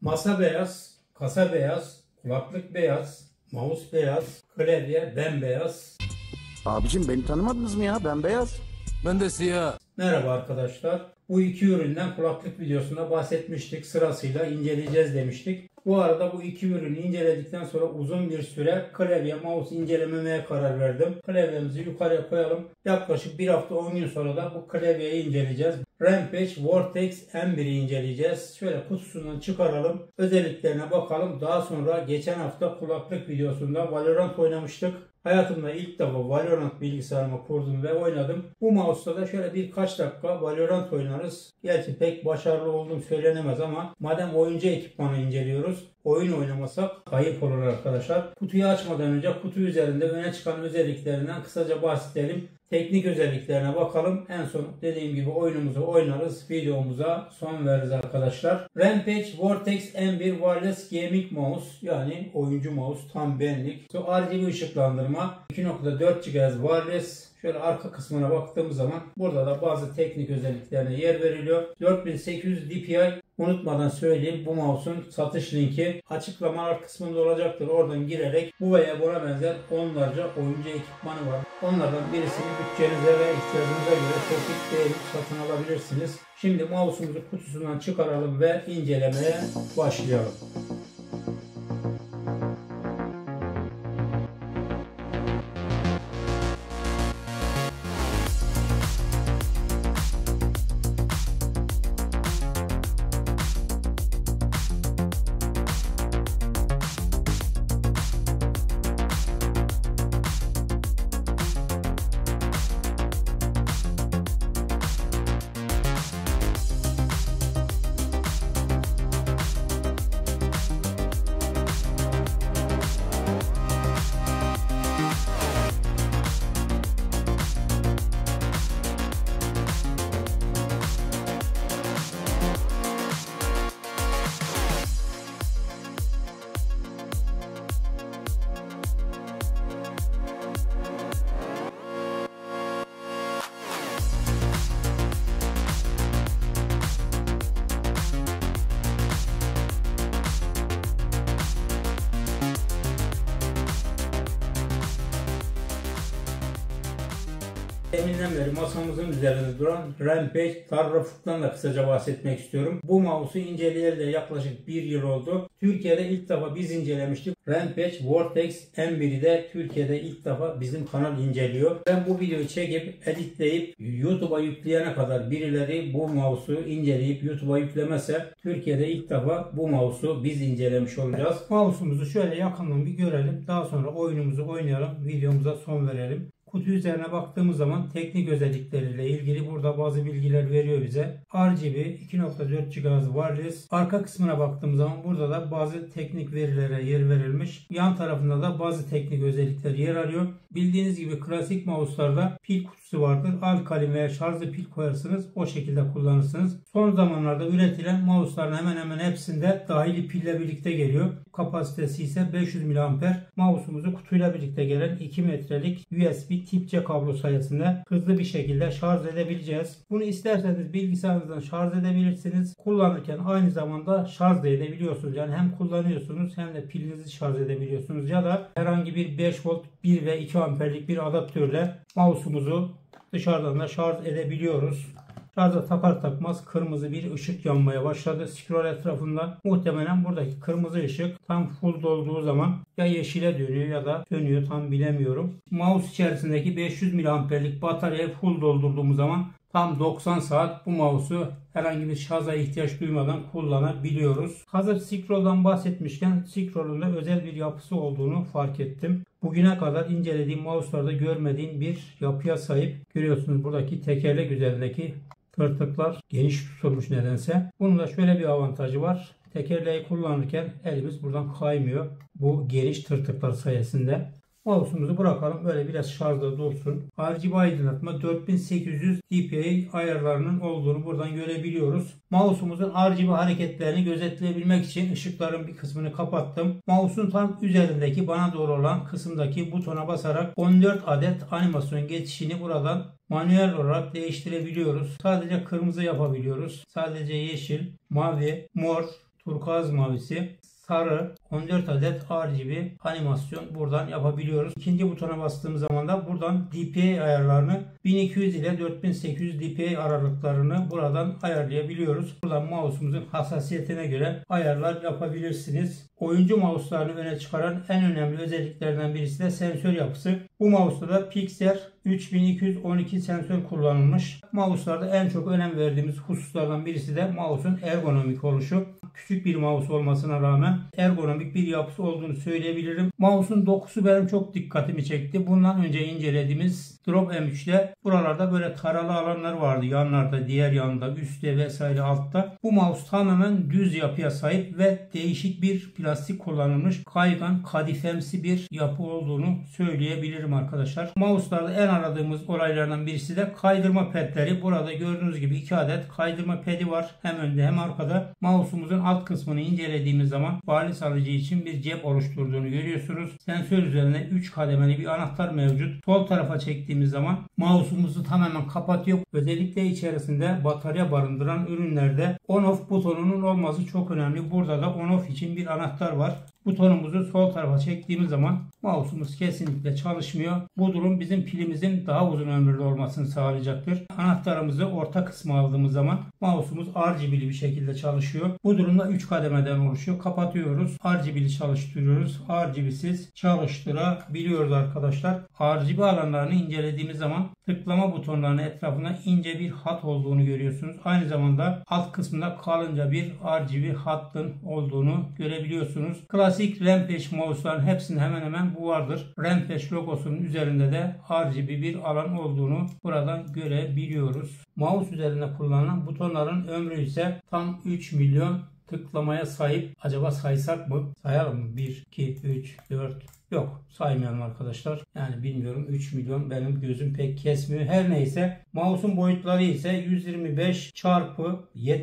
Masa beyaz, kasa beyaz, kulaklık beyaz, mouse beyaz, klavye bembeyaz. Abicim beni tanımadınız mı ya? Ben beyaz. Ben de siyah. Merhaba arkadaşlar. Bu iki üründen kulaklık videosunda bahsetmiştik. Sırasıyla inceleyeceğiz demiştik. Bu arada bu iki ürünü inceledikten sonra uzun bir süre klavye, mouse incelememeye karar verdim. Klavyemizi yukarıya koyalım. Yaklaşık bir hafta 10 gün sonra da bu klavyeyi inceleyeceğiz. Rampage Vortex M1'i inceleyeceğiz. Şöyle kutusundan çıkaralım. Özelliklerine bakalım. Daha sonra geçen hafta kulaklık videosunda Valorant oynamıştık. Hayatımda ilk defa Valorant bilgisayarıma kurdum ve oynadım. Bu mouse'da da şöyle birkaç dakika Valorant oynarız. Gerçi pek başarılı olduğum söylenemez ama madem oyuncu ekipmanı inceliyoruz, oyun oynamasak kayıp olur arkadaşlar. Kutuyu açmadan önce kutu üzerinde öne çıkan özelliklerinden kısaca bahsedelim. Teknik özelliklerine bakalım. En son dediğim gibi oyunumuzu oynarız. Videomuza son veririz arkadaşlar. Rampage Vortex M1 Wireless Gaming Mouse, yani oyuncu mouse, tam benlik. RGB ışıklandırma, 2.4 GHz wireless. Şöyle arka kısmına baktığımız zaman burada da bazı teknik özelliklerine yer veriliyor. 4800 dpi. Unutmadan söyleyeyim, bu mouse'un satış linki açıklamalar kısmında olacaktır. Oradan girerek bu veya buna benzer onlarca oyuncu ekipmanı var. Onlardan birisini bütçenize ve ihtiyacınıza göre çok değerli satın alabilirsiniz. Şimdi mouse'umuzu kutusundan çıkaralım ve incelemeye başlayalım. Deminden beri masamızın üzerinde duran Rampage Tarrafuk'tan da kısaca bahsetmek istiyorum. Bu mouse'u inceleyeli yaklaşık bir yıl oldu. Türkiye'de ilk defa biz incelemiştik. Rampage Vortex M1'i de Türkiye'de ilk defa bizim kanal inceliyor. Ben bu videoyu çekip editleyip YouTube'a yükleyene kadar birileri bu mouse'u inceleyip YouTube'a yüklemese Türkiye'de ilk defa bu mouse'u biz incelemiş olacağız. Mouse'umuzu şöyle yakından bir görelim. Daha sonra oyunumuzu oynayalım. Videomuza son verelim. Kutu üzerine baktığımız zaman teknik özellikleriyle ilgili burada bazı bilgiler veriyor bize. RGB 2.4 GHz wireless. Arka kısmına baktığımız zaman burada da bazı teknik verilere yer verilmiş. Yan tarafında da bazı teknik özellikler yer alıyor. Bildiğiniz gibi klasik mouse'larda pil kutusu vardır. Alkalin veya şarjlı pil koyarsınız. O şekilde kullanırsınız. Son zamanlarda üretilen mouse'ların hemen hemen hepsinde dahili pille birlikte geliyor. Kapasitesi ise 500 mAh. Mouse'umuzu kutuyla birlikte gelen 2 metrelik USB tip C kablo sayesinde hızlı bir şekilde şarj edebileceğiz. Bunu isterseniz bilgisayarınızdan şarj edebilirsiniz. Kullanırken aynı zamanda şarj da edebiliyorsunuz. Yani hem kullanıyorsunuz hem de pilinizi şarj edebiliyorsunuz. Ya da herhangi bir 5 volt 1 ve 2 amperlik bir adaptörle mouse'umuzu dışarıdan da şarj edebiliyoruz. Şarja takar takmaz kırmızı bir ışık yanmaya başladı scroll etrafında. Muhtemelen buradaki kırmızı ışık tam full dolduğu zaman ya yeşile dönüyor ya da dönüyor, tam bilemiyorum. Mouse içerisindeki 500 mAh'lik bataryayı full doldurduğumuz zaman tam 90 saat bu mouse'u herhangi bir şarja ihtiyaç duymadan kullanabiliyoruz. Hazır scroll'dan bahsetmişken scroll'un da özel bir yapısı olduğunu fark ettim. Bugüne kadar incelediğim mouse'larda görmediğim bir yapıya sahip. Görüyorsunuz buradaki tekerlek üzerindeki tırtıklar geniş tutulmuş nedense. Bunun da şöyle bir avantajı var. Tekerleği kullanırken elimiz buradan kaymıyor. Bu geniş tırtıklar sayesinde. Mouse'umuzu bırakalım. Böyle biraz şarjda dursun. RGB aydınlatma 4800 dpi ayarlarının olduğunu buradan görebiliyoruz. Mouse'umuzun RGB hareketlerini gözetleyebilmek için ışıkların bir kısmını kapattım. Mouse'un tam üzerindeki bana doğru olan kısımdaki butona basarak 14 adet animasyon geçişini buradan manuel olarak değiştirebiliyoruz. Sadece kırmızı yapabiliyoruz. Sadece yeşil, mavi, mor, turkuaz mavisi, sarı, 14 adet RGB animasyon buradan yapabiliyoruz. İkinci butona bastığım zaman da buradan DPI ayarlarını 1200 ile 4800 DPI aralıklarını buradan ayarlayabiliyoruz. Buradan mouse'umuzun hassasiyetine göre ayarlar yapabilirsiniz. Oyuncu mouse'larını öne çıkaran en önemli özelliklerden birisi de sensör yapısı. Bu mouse'da da Pixar 3212 sensör kullanılmış. Mouse'larda en çok önem verdiğimiz hususlardan birisi de mouse'un ergonomik oluşu. Küçük bir mouse olmasına rağmen ergonomik bir yapısı olduğunu söyleyebilirim. Mouse'un dokusu benim çok dikkatimi çekti. Bundan önce incelediğimiz Drop M3'te buralarda böyle taralı alanlar vardı. Yanlarda, diğer yanda, üstte vesaire altta. Bu mouse tamamen düz yapıya sahip ve değişik bir plastik kullanılmış. Kaygan, kadifemsi bir yapı olduğunu söyleyebilirim arkadaşlar. Mouse'larda en aradığımız olaylardan birisi de kaydırma pedleri. Burada gördüğünüz gibi 2 adet kaydırma pedi var. Hem önde hem arkada. Mouse'umuzun alt kısmını incelediğimiz zaman bariz alıcı için bir cep oluşturduğunu görüyorsunuz. Sensör üzerine 3 kademeli bir anahtar mevcut. Sol tarafa çektiğimiz zaman mouse'umuzu tamamen kapatıyor. Özellikle içerisinde batarya barındıran ürünlerde on-off butonunun olması çok önemli. Burada da on-off için bir anahtar var. Butonumuzu sol tarafa çektiğimiz zaman mouse'umuz kesinlikle çalışmıyor. Bu durum bizim pilimizin daha uzun ömürlü olmasını sağlayacaktır. Anahtarımızı orta kısma aldığımız zaman mouse'umuz RGB'li bir şekilde çalışıyor. Bu durumda 3 kademeden oluşuyor. Kapatıyoruz. RGB'li çalıştırıyoruz. RGB'siz çalıştırabiliyoruz arkadaşlar. RGB alanlarını incelediğimiz zaman tıklama butonlarının etrafında ince bir hat olduğunu görüyorsunuz. Aynı zamanda alt kısmında kalınca bir RGB hattın olduğunu görebiliyorsunuz. Klasik Rampage mouse'ların hepsinin hemen hemen bu vardır. Rampage logosunun üzerinde de RGB bir alan olduğunu buradan görebiliyoruz. Mouse üzerinde kullanılan butonların ömrü ise tam 3 milyon tıklamaya sahip. Acaba saysak mı? Sayalım mı? 1, 2, 3, 4... Yok, saymayalım arkadaşlar. Yani bilmiyorum, 3 milyon benim gözüm pek kesmiyor. Her neyse, mouse'un boyutları ise 125 çarpı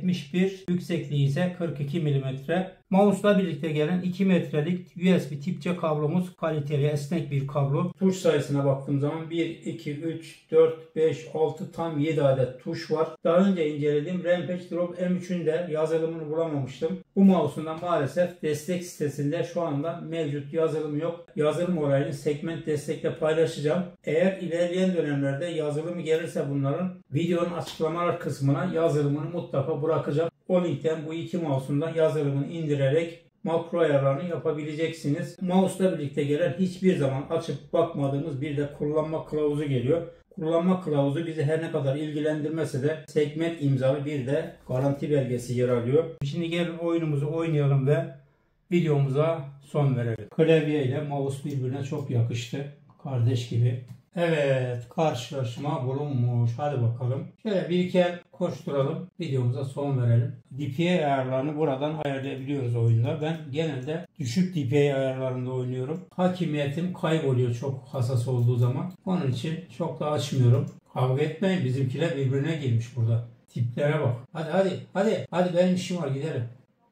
71, yüksekliği ise 42 mm. Mouse'la birlikte gelen 2 metrelik USB tip C kablomuz, kaliteli esnek bir kablo. Tuş sayısına baktığım zaman 1, 2, 3, 4, 5, 6 tam 7 adet tuş var. Daha önce incelediğim Rampage Drop M3'ün de yazılımını bulamamıştım. Bu mouse'un da maalesef destek sitesinde şu anda mevcut yazılım yok. Yazılım olayını segment destekle paylaşacağım. Eğer ilerleyen dönemlerde yazılımı gelirse bunların videonun açıklamalar kısmına yazılımını mutlaka bırakacağım. O linkten bu iki mouse'un da yazılımını indirerek makro ayarlarını yapabileceksiniz. Mouse'la birlikte gelen hiçbir zaman açıp bakmadığımız bir de kullanma kılavuzu geliyor. Kullanma kılavuzu bizi her ne kadar ilgilendirmese de segment imzalı bir de garanti belgesi yer alıyor. Şimdi gelin oyunumuzu oynayalım ve videomuza son verelim. Klavye ile mouse birbirine çok yakıştı. Kardeş gibi. Evet, karşılaşma bulunmuş. Hadi bakalım. Şöyle bir iki el koşturalım. Videomuza son verelim. DPI ayarlarını buradan ayarlayabiliyoruz oyunda. Ben genelde düşük DPI ayarlarında oynuyorum. Hakimiyetim kayboluyor çok hassas olduğu zaman. Onun için çok da açmıyorum. Kavga etmeyin, bizimkiler birbirine girmiş burada. Tiplere bak. Hadi benim işim var, gidelim.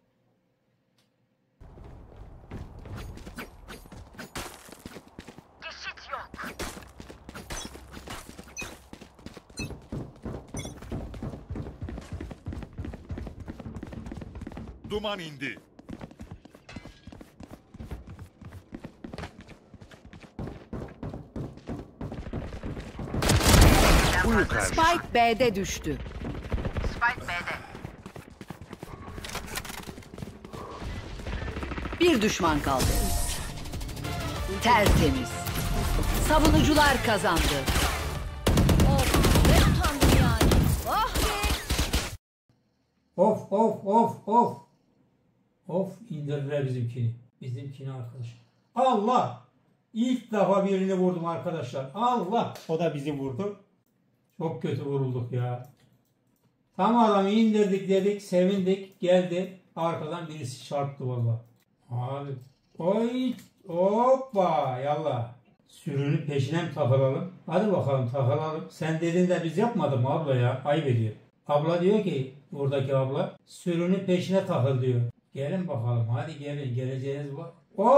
Duman indi. Buyur kardeşim. Spike B'de düştü. Bir düşman kaldı. Tertemiz. Savunucular kazandı. Ne utandın yani? Ah be! Of indirdiler bizimkini. Bizimkini arkadaş. Allah! İlk defa birini vurdum arkadaşlar. Allah! O da bizi vurdu. Çok kötü vurulduk ya. Tam adamı indirdik dedik, sevindik. Geldi. Arkadan birisi çarptı valla. Abi. Oy! Hoppa! Yallah. Sürünün peşine mi takılalım? Hadi bakalım takılalım. Sen dedin de biz yapmadık mı abla ya? Ayıp ediyor. Abla diyor ki, buradaki abla, sürünün peşine takıl diyor. Gelin bakalım, hadi gelin, geleceğiniz var.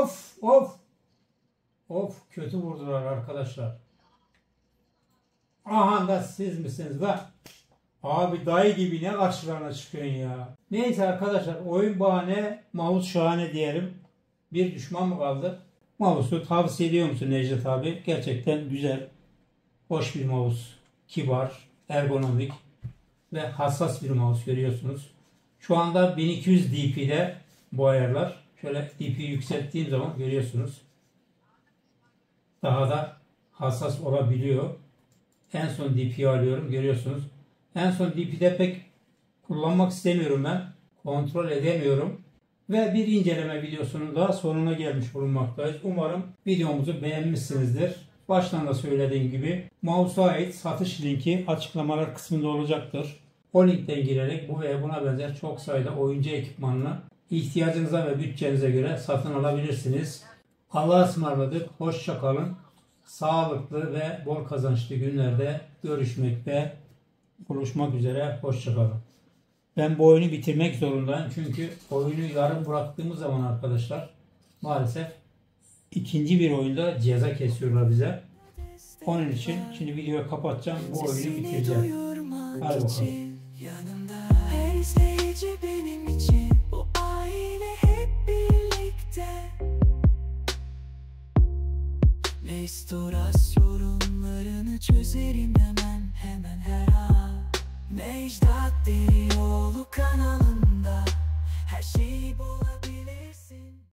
Of, kötü vurdular arkadaşlar. Aha da siz misiniz lan? Abi dayı gibi ne karşılarına çıkıyorsun ya. Neyse arkadaşlar, oyun bahane, mouse şahane diyelim. Bir düşman mı kaldı? Mouse'u tavsiye ediyor musun Necdet abi? Gerçekten güzel, hoş bir mouse. Kibar, ergonomik ve hassas bir mouse görüyorsunuz. Şu anda 1200 dp'de bu ayarlar. Şöyle dp'yi yükselttiğim zaman görüyorsunuz. Daha da hassas olabiliyor. En son dp'yi alıyorum, görüyorsunuz. En son dp'de pek kullanmak istemiyorum ben. Kontrol edemiyorum. Ve bir inceleme videosunun da sonuna gelmiş bulunmaktayız. Umarım videomuzu beğenmişsinizdir. Baştan da söylediğim gibi mouse'a ait satış linki açıklamalar kısmında olacaktır. O linkten girerek bu ve buna benzer çok sayıda oyuncu ekipmanını ihtiyacınıza ve bütçenize göre satın alabilirsiniz. Allah'a ısmarladık. Hoşça kalın. Sağlıklı ve bol kazançlı günlerde görüşmek ve buluşmak üzere. Hoşça kalın. Ben bu oyunu bitirmek zorundayım. Çünkü oyunu yarım bıraktığımız zaman arkadaşlar maalesef ikinci bir oyunda ceza kesiyorlar bize. Onun için şimdi videoyu kapatacağım. Bu oyunu bitireceğim. Hadi bakalım. Yanımda her izleyici benim için, bu aile hep birlikte. Restoras sorunlarını çözerim hemen her an. Necdet Derioğlu kanalında her şeyi bulabilirim.